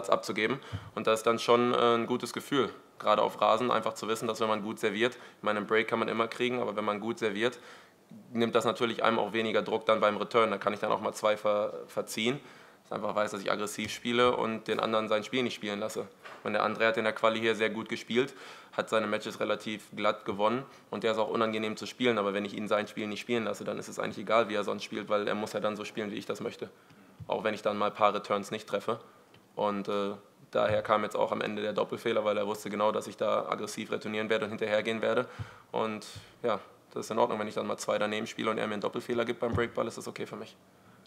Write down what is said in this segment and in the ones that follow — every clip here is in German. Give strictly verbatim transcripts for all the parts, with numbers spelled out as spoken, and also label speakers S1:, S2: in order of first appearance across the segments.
S1: abzugeben. Und das ist dann schon äh, ein gutes Gefühl, gerade auf Rasen, einfach zu wissen, dass wenn man gut serviert, ich meine, einen Break kann man immer kriegen, aber wenn man gut serviert, nimmt das natürlich einem auch weniger Druck dann beim Return. Da kann ich dann auch mal zwei ver verziehen. Ich einfach weiß, dass ich aggressiv spiele und den anderen sein Spiel nicht spielen lasse. Und der André hat in der Quali hier sehr gut gespielt, hat seine Matches relativ glatt gewonnen und der ist auch unangenehm zu spielen. Aber wenn ich ihn sein Spiel nicht spielen lasse, dann ist es eigentlich egal, wie er sonst spielt, weil er muss ja dann so spielen, wie ich das möchte. Auch wenn ich dann mal ein paar Returns nicht treffe. Und äh, daher kam jetzt auch am Ende der Doppelfehler, weil er wusste genau, dass ich da aggressiv retournieren werde und hinterhergehen werde. Und ja, das ist in Ordnung, wenn ich dann mal zwei daneben spiele und er mir einen Doppelfehler gibt beim Breakball, ist das okay für mich.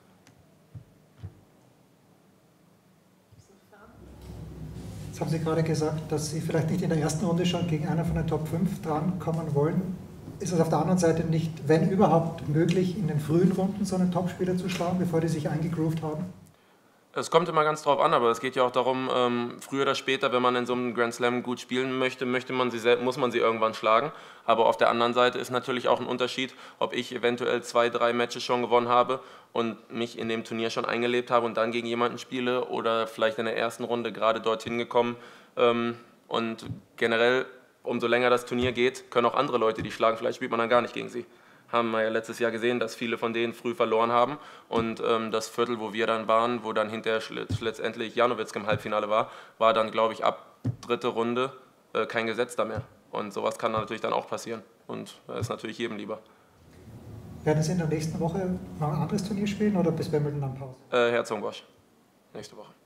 S2: Jetzt haben Sie gerade gesagt, dass Sie vielleicht nicht in der ersten Runde schon gegen einer von den Top fünf drankommen wollen. Ist es auf der anderen Seite nicht, wenn überhaupt, möglich, in den frühen Runden so einen Topspieler zu schlagen, bevor die sich eingegroovt haben?
S1: Es kommt immer ganz drauf an, aber es geht ja auch darum, ähm, früher oder später, wenn man in so einem Grand Slam gut spielen möchte, möchte man sie, muss man sie irgendwann schlagen. Aber auf der anderen Seite ist natürlich auch ein Unterschied, ob ich eventuell zwei, drei Matches schon gewonnen habe und mich in dem Turnier schon eingelebt habe und dann gegen jemanden spiele oder vielleicht in der ersten Runde gerade dorthin gekommen. Ähm, und generell, umso länger das Turnier geht, können auch andere Leute die schlagen, vielleicht spielt man dann gar nicht gegen sie. Haben wir ja letztes Jahr gesehen, dass viele von denen früh verloren haben und ähm, das Viertel, wo wir dann waren, wo dann hinterher letztendlich Janowitzki im Halbfinale war, war dann, glaube ich, ab dritte Runde äh, kein Gesetzter mehr. Und sowas kann dann natürlich dann auch passieren und das ist natürlich jedem lieber.
S2: Werden Sie in der nächsten Woche noch ein anderes Turnier spielen oder bis Wimbledon dann Pause?
S1: Äh, Herzogenbosch, nächste Woche.